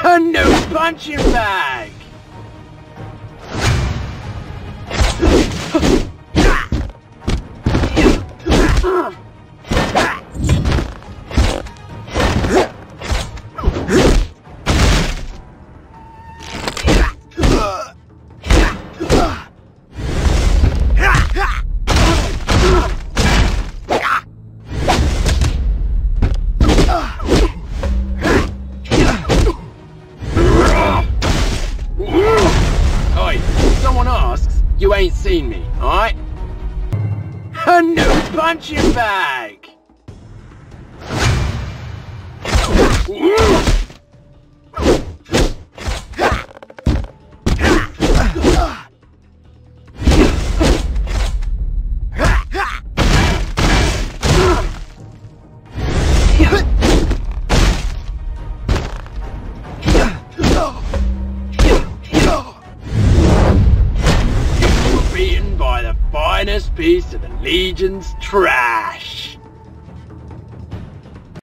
A new punching bag! You ain't seen me, alright? A new punching bag! By the finest piece of the Legion's trash.